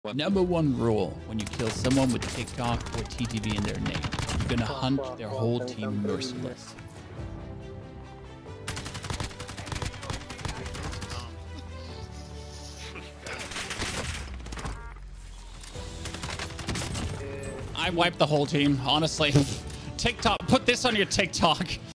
Number one rule when you kill someone with TikTok or TTV in their name, you're gonna hunt their whole team merciless. I wiped the whole team, honestly. TikTok, put this on your TikTok.